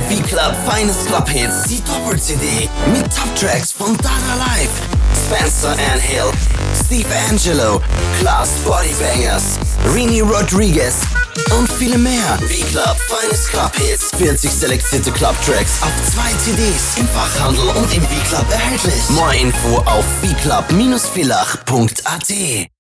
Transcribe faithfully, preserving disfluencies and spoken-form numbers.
V-Club Finest Club Hits, die Doppel-C D mit Top-Tracks von Dada Live, Spencer Angello, Steve Angello, Klaas Bodybangers, Rene Rodrigezz und viele mehr. V-Club Finest Club Hits, vierzig selektierte Clubtracks auf zwei C Ds im Fachhandel und im V-Club erhältlich. Mehr Info auf v club Bindestrich villach punkt a t.